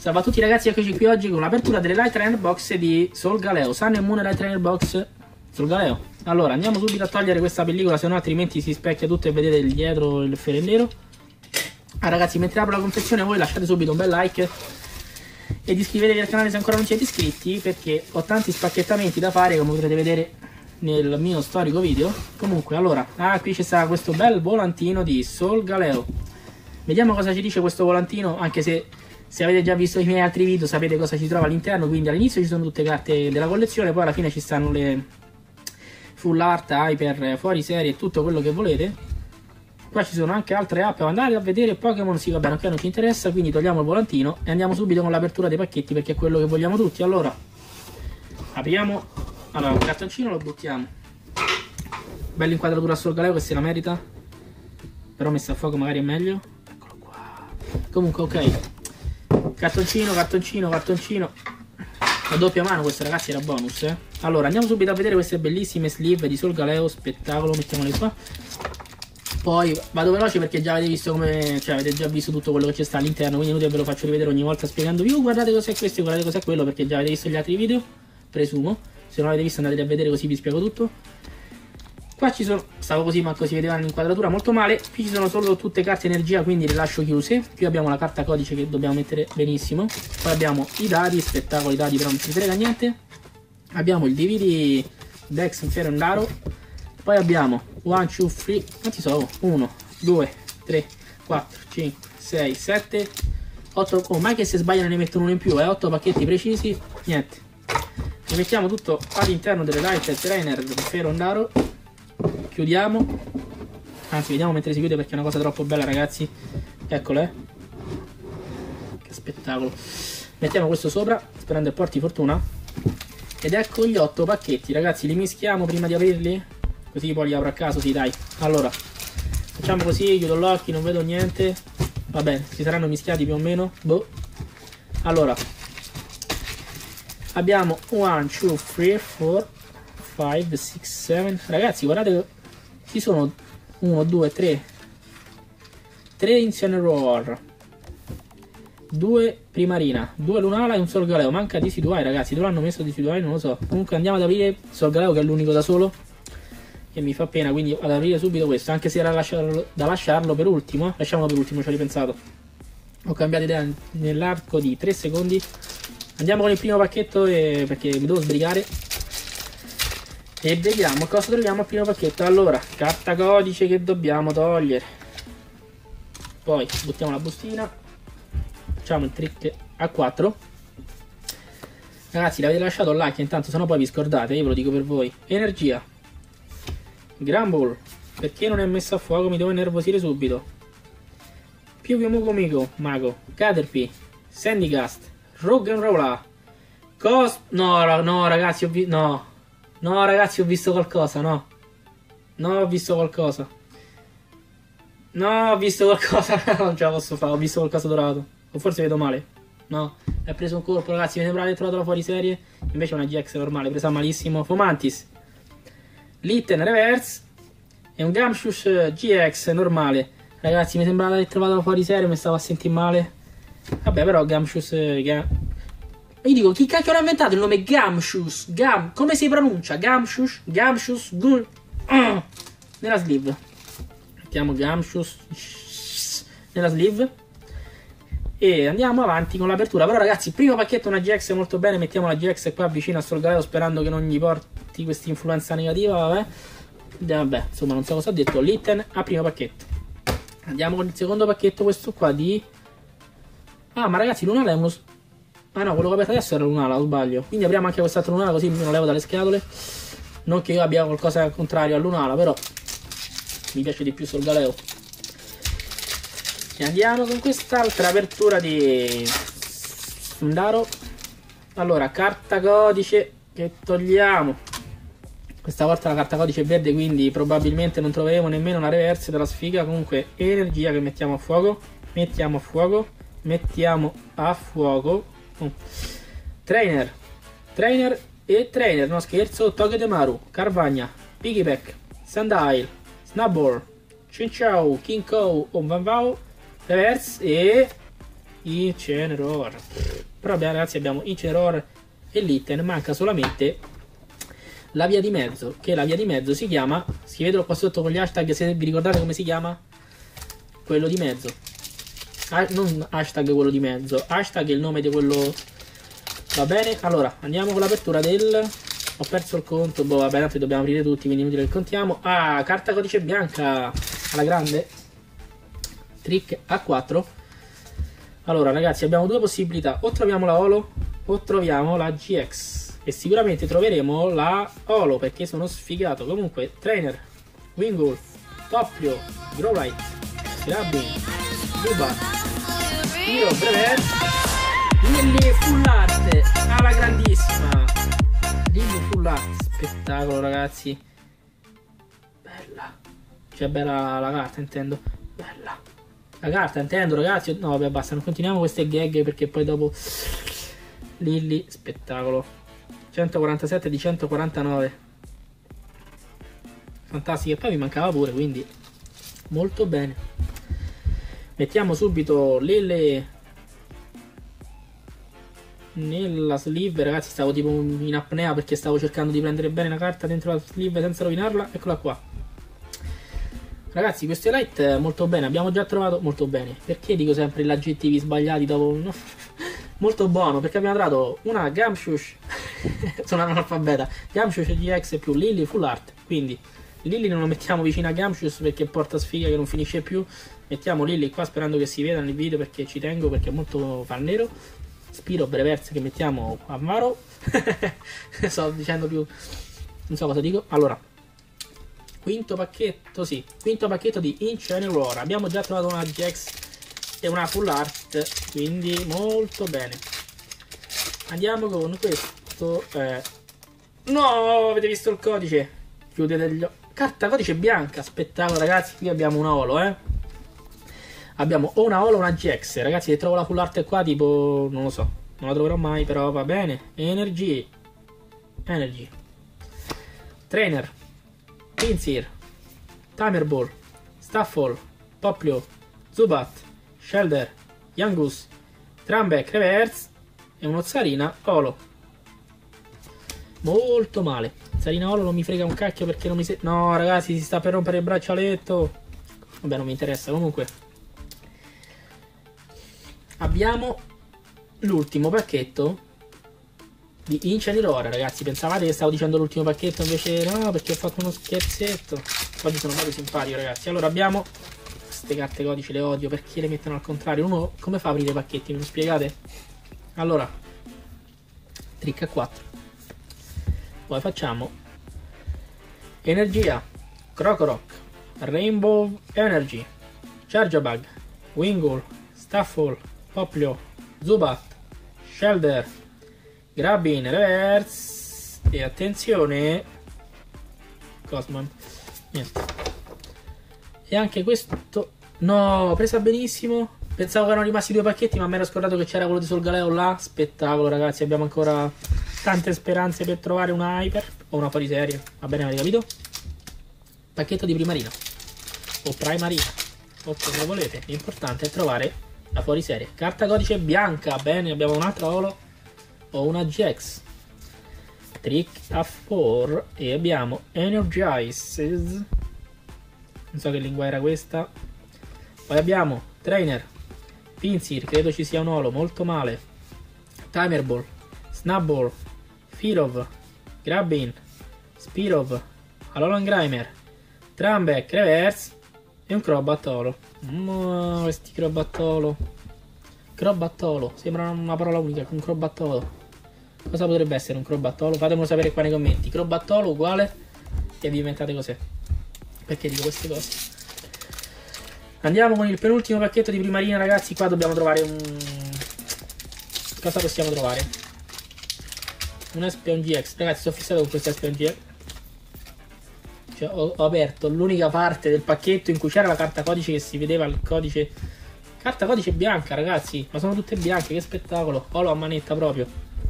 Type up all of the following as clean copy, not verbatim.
Salve a tutti ragazzi, eccoci qui oggi con l'apertura delle Light Trainer Box di Solgaleo, Sun and Moon Light Trainer Box Solgaleo. Allora andiamo subito a togliere questa pellicola, se no altrimenti si specchia tutto e vedete il dietro il ferro nero. Ragazzi, mentre apro la confezione voi lasciate subito un bel like ed iscrivetevi al canale se ancora non siete iscritti, perché ho tanti spacchettamenti da fare come potrete vedere nel mio storico video. Comunque allora, qui c'è stato questo bel volantino di Solgaleo. Vediamo cosa ci dice questo volantino, anche se avete già visto i miei altri video sapete cosa ci trova all'interno. Quindi all'inizio ci sono tutte carte della collezione, poi alla fine ci stanno le full art, hyper, fuori serie e tutto quello che volete. Qua ci sono anche altre app, andate a vedere Pokémon, sì va bene, ok, non ci interessa, quindi togliamo il volantino e andiamo subito con l'apertura dei pacchetti, perché è quello che vogliamo tutti. Allora, apriamo, allora un cartoncino lo buttiamo, bella inquadratura a Solgaleo che se la merita, però messa a fuoco magari è meglio, eccolo qua. Comunque ok, cartoncino, a doppia mano, questo ragazzi era bonus, eh. Allora andiamo subito a vedere queste bellissime sleeve di Solgaleo, spettacolo, mettiamole qua. Poi vado veloce perché già avete visto come, cioè avete già visto tutto quello che c'è sta all'interno, quindi inutile ve lo faccio rivedere ogni volta spiegandovi guardate cos'è questo, guardate cos'è quello, perché già avete visto gli altri video, presumo. Se non l'avete visto andate a vedere così vi spiego tutto. Qua ci sono, stavo così ma così vedevano l'inquadratura molto male. Qui ci sono solo tutte carte energia, quindi le lascio chiuse. Qui abbiamo la carta codice che dobbiamo mettere benissimo. Poi abbiamo i dadi, spettacolo, i dadi però non ci frega niente. Abbiamo il DVD Dex Ferro Raro. Poi abbiamo 1, 2, 3, quanti sono? 1, 2, 3, 4, 5, 6, 7, 8, oh mai che se sbagliano ne mettono uno in più, 8 pacchetti precisi, niente. Ne mettiamo tutto all'interno delle Light Trainer Ferro Raro. Chiudiamo, anzi vediamo mentre si chiude perché è una cosa troppo bella ragazzi, eccolo che spettacolo. Mettiamo questo sopra sperando che porti fortuna ed ecco gli 8 pacchetti ragazzi, li mischiamo prima di aprirli così poi li apro a caso, sì dai. Allora facciamo così, chiudo gli occhi, non vedo niente, va bene, si saranno mischiati più o meno, boh. Allora abbiamo 1, 2, 3, 4, 5, 6, 7, ragazzi guardate, ci sono 1, 2, 3 Incineroar, 2 Primarina, 2 Lunala e un Solgaleo. Manca Decidueye ragazzi, dove l'hanno messo Decidueye non lo so. Comunque andiamo ad aprire Solgaleo che è l'unico da solo, che mi fa pena, quindi ad aprire subito questo, anche se era da lasciarlo per ultimo, lasciamolo per ultimo, ci ho ripensato, ho cambiato idea nell'arco di 3 secondi. Andiamo con il primo pacchetto perché mi devo sbrigare e vediamo cosa troviamo al primo pacchetto. Allora, carta codice che dobbiamo togliere, poi buttiamo la bustina, facciamo il trick a 4 ragazzi, l'avete lasciato un like intanto, sennò poi vi scordate, io ve lo dico per voi. Energia, Gramble, perché non è messo a fuoco, mi devo innervosire subito. Più Mucomico, Mago, Caterpie, Sandygast, Roggenrola, no ragazzi, no ragazzi, ho visto qualcosa, no ho visto qualcosa, non ce la posso fare, ho visto qualcosa dorato, o forse vedo male, no, è preso un colpo ragazzi, mi sembrava di aver trovato la fuori serie, invece è una GX normale, presa malissimo. Fomantis, Litten Reverse e un Gamshush GX normale. Ragazzi mi sembrava di aver trovato la fuori serie, mi stavo a sentire male. Vabbè però Gamshush io dico, chi cacchio l'ha inventato il nome Gamshush? Come si pronuncia? Gamshush nella sleeve. Mettiamo Gamshush nella sleeve e andiamo avanti con l'apertura. Però ragazzi, primo pacchetto una GX molto bene, mettiamo la GX qua vicino a Solgaleo sperando che non gli porti questa influenza negativa, vabbè, insomma non so cosa ho detto. Litten a primo pacchetto. Andiamo con il secondo pacchetto, questo qua di... Ah ma ragazzi Lunala è uno... Ah no, quello che ho aperto adesso era Lunala, o sbaglio. Quindi apriamo anche quest'altro Lunala così me lo levo dalle scatole. Non che io abbia qualcosa al contrario a Lunala, però mi piace di più Solgaleo. E andiamo con quest'altra apertura di Sundaro. Allora, carta codice che togliamo. Questa volta la carta codice è verde, quindi probabilmente non troveremo nemmeno una reverse della sfiga. Comunque energia che mettiamo a fuoco. Mettiamo a fuoco. Trainer e Trainer, no scherzo. Togedemaru, Carvagna, Piggyback, Sandile, Snubbull, Chinchou, King Kou, Vanvao, Reverse e Incineroar. Però ragazzi abbiamo Incineroar e Litten, manca solamente la via di mezzo, che la via di mezzo si chiama, scrivetelo qua sotto con gli hashtag se vi ricordate come si chiama quello di mezzo. Non hashtag quello di mezzo, hashtag il nome di quello. Va bene, allora andiamo con l'apertura del... Ho perso il conto, boh vabbè, tanto dobbiamo aprire tutti, quindi inutile che contiamo. Ah, carta codice bianca alla grande, trick A4. Allora ragazzi abbiamo due possibilità, o troviamo la Holo o troviamo la GX. E sicuramente troveremo la Holo perché sono sfigato. Comunque, Trainer, Wingull, Doppio, Growlite, Grabbing, Zubat, Io, Brevet, Lilly Full Art alla grandissima. Lilly Full Art, spettacolo ragazzi. Bella. Cioè bella la carta intendo. Bella. La carta intendo ragazzi. No vabbè basta, non continuiamo queste gag perché poi dopo... Lilly, spettacolo. 147 di 149. Fantastico. E poi mi mancava pure, quindi molto bene. Mettiamo subito Lele nella sleeve. Ragazzi stavo tipo in apnea perché stavo cercando di prendere bene la carta dentro la sleeve senza rovinarla. Eccola qua. Ragazzi questo light è molto bene. Abbiamo già trovato molto bene. Perché dico sempre gli aggettivi sbagliati dopo? No? Molto buono perché abbiamo trovato una Gumshoos. Sono analfabeta. Gumshoos GX più Lilly Full Art. Quindi Lilly non lo mettiamo vicino a Gumshoos perché porta sfiga che non finisce più. Mettiamo Lilly qua sperando che si veda nel video perché ci tengo, perché è molto fannero. Spiro Breverse che mettiamo a Maro. Sto dicendo più, non so cosa dico. Allora, quinto pacchetto, sì, quinto pacchetto di Incineroar. Abbiamo già trovato una GX e una Full Art, quindi molto bene. Andiamo con questo. No, avete visto il codice? Chiudete gli occhi. Carta codice bianca, spettacolo ragazzi. Qui abbiamo una Holo, Abbiamo o una Holo o una GX. Ragazzi, se trovo la Full Art qua, tipo, non lo so, non la troverò mai, però va bene. Energy, Trainer, Pinsir, Timer Ball, Staffle, Poplio, Zubat, Shelder, Yangus, Trambeck Reverse e uno Zarina Holo. Molto male. Zarina Holo non mi frega un cacchio perché non mi no ragazzi, si sta per rompere il braccialetto. Vabbè, non mi interessa. Comunque abbiamo l'ultimo pacchetto di Incineroar. Ragazzi, pensavate che stavo dicendo l'ultimo pacchetto, invece no, perché ho fatto uno scherzetto. Oggi sono proprio simpatico ragazzi. Allora abbiamo queste carte codici, le odio perché le mettono al contrario. Uno come fa a aprire i pacchetti, me lo spiegate? Allora, trick a 4. Poi facciamo Energia, Crocorock, Rainbow Energy, Charjabug, Wingull, Staffle, Poplio, Zubat, Shelder, Grabbing Reverse e attenzione Cosmon. Niente. E anche questo no, presa benissimo. Pensavo che erano rimasti due pacchetti, ma mi ero scordato che c'era quello di Solgaleo là. Spettacolo ragazzi, abbiamo ancora tante speranze per trovare una Hyper o una fuoriserie. Va bene, avete capito? Pacchetto di primarina o primarina o come volete, l'importante è trovare la fuoriserie. Carta codice bianca, bene, abbiamo un'altra Holo o una GX. Trick a 4 e abbiamo Energizes, non so che lingua era questa. Poi abbiamo Trainer, Pinsir, credo ci sia un Holo, molto male. Timer Ball, Snubbull, Firov, Grabbing, Spirov, Alolan Grimer, Trambeck Reverse e un Crobat Holo. Questi Crobat Holo. Crobat Holo, sembra una parola unica, un Crobat Holo. Cosa potrebbe essere un Crobat Holo? Fatemelo sapere qua nei commenti. Crobat Holo uguale e vi inventate cos'è. Perché dico queste cose. Andiamo con il penultimo pacchetto di primarina ragazzi. Qua dobbiamo trovare un... Cosa possiamo trovare? Un Espeon GX. Ragazzi, sono fissato con questo Espeon GX. Cioè, ho aperto l'unica parte del pacchetto in cui c'era la carta codice, che si vedeva il codice. Carta codice bianca ragazzi. Ma sono tutte bianche, che spettacolo. Holo a manetta proprio.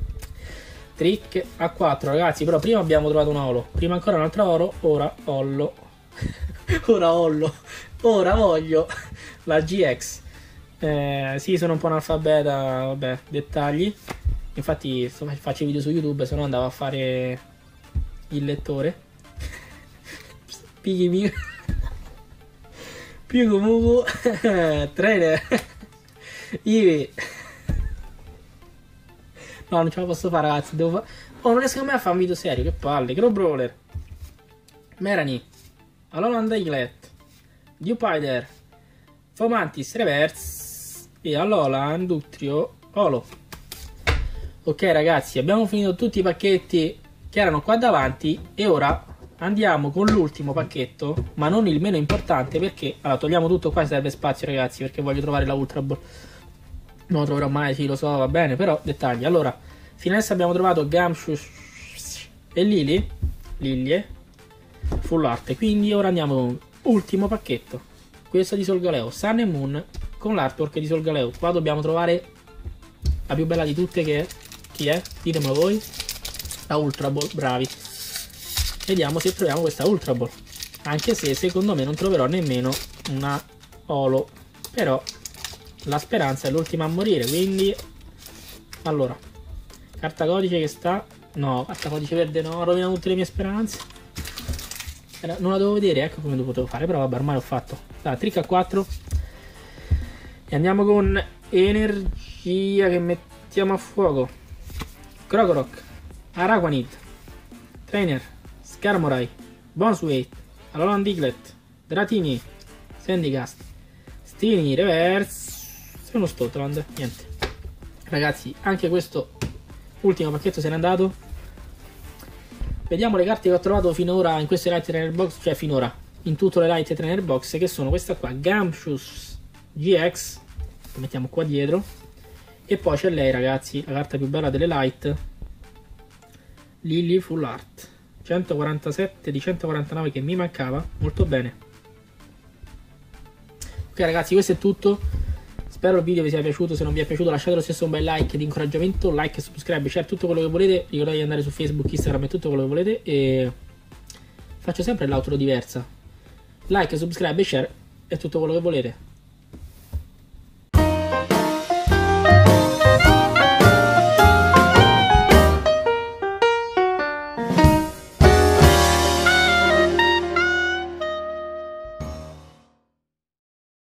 Trick a 4 ragazzi. Però prima abbiamo trovato una Holo, prima ancora un'altra Holo, ora Hollo. Ora Hollo. Ora voglio la GX. Sì, sono un po' analfabeta, vabbè, dettagli. Infatti faccio video su YouTube, se no andavo a fare il lettore. Pighi più comunque trainer Ivi. No, non ce la posso fare, ragazzi, devo fare. Oh, non riesco a fare un video serio, che palle. Crow Brawler, Merani, Alolan Diglett, Dewpider, Fomantis Reverse e Alolan Ductrio Olo. Ok ragazzi, abbiamo finito tutti i pacchetti che erano qua davanti e ora andiamo con l'ultimo pacchetto, ma non il meno importante, perché allora togliamo tutto qua, serve spazio ragazzi, perché voglio trovare la Ultra Ball. Non lo troverò mai, sì lo so, va bene, però dettagli. Allora, fino adesso abbiamo trovato Gumshoe e Lilie Full Art, quindi ora andiamo con ultimo pacchetto, questo di Solgaleo, Sun and Moon con l'artwork di Solgaleo. Qua dobbiamo trovare la più bella di tutte, che è, chi è? Ditemelo voi. La Ultra Ball, bravi. Vediamo se troviamo questa Ultra Ball, anche se secondo me non troverò nemmeno una Olo, però la speranza è l'ultima a morire, quindi allora carta codice che sta, no, carta codice verde no, rovina tutte le mie speranze. Non la devo vedere, ecco come lo potevo fare, però vabbè, ormai l'ho fatto. Dai, trick a 4 e andiamo con energia che mettiamo a fuoco. Krokorok, Araquanid, Trainer, Skarmorai, Bonswait, Alolan Diglett, Dratini, Sandygast, Stini, Reverse e uno Stoutland. Niente ragazzi, anche questo ultimo pacchetto se n'è andato. Vediamo le carte che ho trovato finora in queste Light Trainer Box, cioè finora in tutte le Light Trainer Box, che sono questa qua, Gumshoe GX, lo mettiamo qua dietro, e poi c'è lei ragazzi, la carta più bella delle Light, Lily Full Art, 147 di 149 che mi mancava, molto bene. Ok ragazzi, questo è tutto. Spero il video vi sia piaciuto, se non vi è piaciuto lasciate lo stesso un bel like di incoraggiamento, like e subscribe, share tutto quello che volete, ricordate di andare su Facebook, Instagram e tutto quello che volete, e faccio sempre l'outro diversa, like, subscribe e share e tutto quello che volete.